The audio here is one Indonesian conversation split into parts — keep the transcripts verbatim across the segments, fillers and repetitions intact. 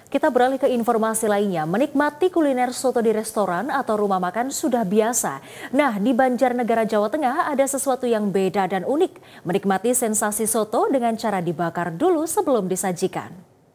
Kita beralih ke informasi lainnya, menikmati kuliner soto di restoran atau rumah makan sudah biasa. Nah, di Banjarnegara, Jawa Tengah ada sesuatu yang beda dan unik. Menikmati sensasi soto dengan cara dibakar dulu sebelum disajikan.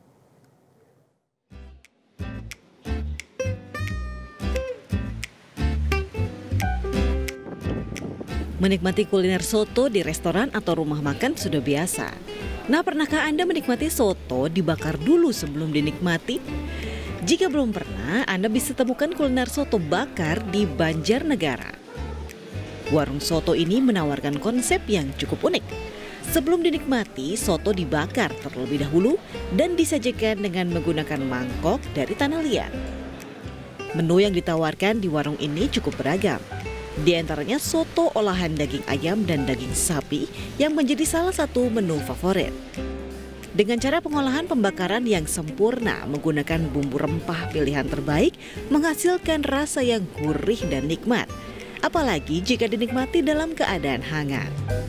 Menikmati kuliner soto di restoran atau rumah makan sudah biasa. Nah, pernahkah Anda menikmati soto dibakar dulu sebelum dinikmati? Jika belum pernah, Anda bisa temukan kuliner soto bakar di Banjarnegara. Warung soto ini menawarkan konsep yang cukup unik. Sebelum dinikmati, soto dibakar terlebih dahulu dan disajikan dengan menggunakan mangkok dari tanah liat. Menu yang ditawarkan di warung ini cukup beragam. Di antaranya soto olahan daging ayam dan daging sapi yang menjadi salah satu menu favorit. Dengan cara pengolahan pembakaran yang sempurna menggunakan bumbu rempah pilihan terbaik menghasilkan rasa yang gurih dan nikmat. Apalagi jika dinikmati dalam keadaan hangat.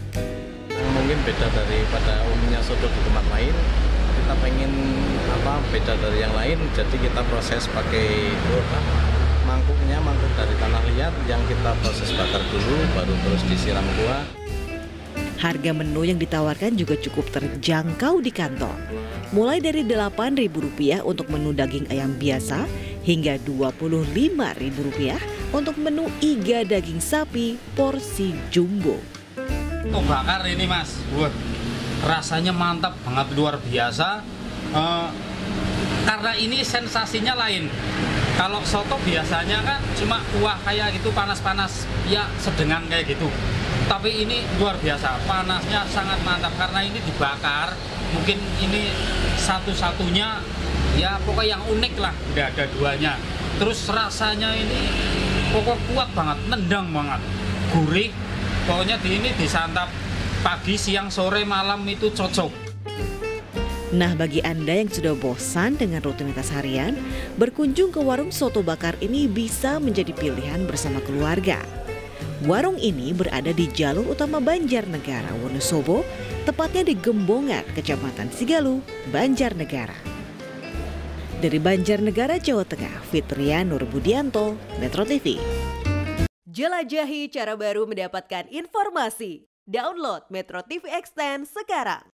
Mungkin beda daripada umumnya soto di tempat lain. Kita pengen apa beda dari yang lain, jadi kita proses pakai apa, mangkuknya mangkuk dari tanah liat yang kita proses bakar dulu baru terus disiram kuah. Harga menu yang ditawarkan juga cukup terjangkau di kantong. Mulai dari delapan ribu rupiah untuk menu daging ayam biasa hingga dua puluh lima ribu rupiah untuk menu iga daging sapi porsi jumbo. Soto bakar ini Mas, wah, rasanya mantap banget, luar biasa. Uh, karena ini sensasinya lain. Kalau soto biasanya kan cuma kuah kayak gitu panas-panas, ya sedengan kayak gitu. Tapi ini luar biasa, panasnya sangat mantap karena ini dibakar. Mungkin ini satu-satunya, ya pokoknya yang unik lah, nggak ada duanya. Terus rasanya ini pokok kuat banget, nendang banget, gurih. Pokoknya di ini disantap pagi, siang, sore, malam itu cocok. Nah, bagi Anda yang sudah bosan dengan rutinitas harian, berkunjung ke warung soto bakar ini bisa menjadi pilihan bersama keluarga. Warung ini berada di jalur utama Banjarnegara, Wonosobo, tepatnya di Gembongan, Kecamatan Sigalu, Banjarnegara. Dari Banjarnegara, Jawa Tengah, Fitrian Nurbudianto, Metro T V. Jelajahi cara baru mendapatkan informasi. Download Metro T V Extend sekarang.